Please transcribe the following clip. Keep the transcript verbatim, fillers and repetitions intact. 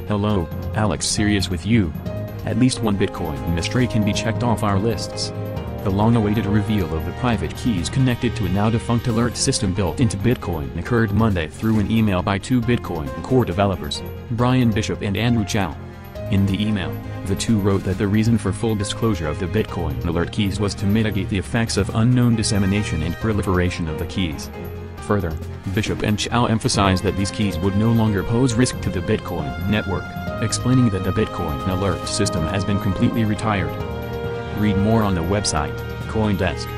Hello, Alex, serious with you. At least one Bitcoin mystery can be checked off our lists. The long-awaited reveal of the private keys connected to a now-defunct alert system built into Bitcoin occurred Monday through an email by two Bitcoin core developers, Brian Bishop and Andrew Chow. In the email, the two wrote that the reason for full disclosure of the Bitcoin alert keys was to mitigate the effects of unknown dissemination and proliferation of the keys. Further, Bishop and Chow emphasized that these keys would no longer pose risk to the Bitcoin network, explaining that the Bitcoin alert system has been completely retired. Read more on the website, CoinDesk.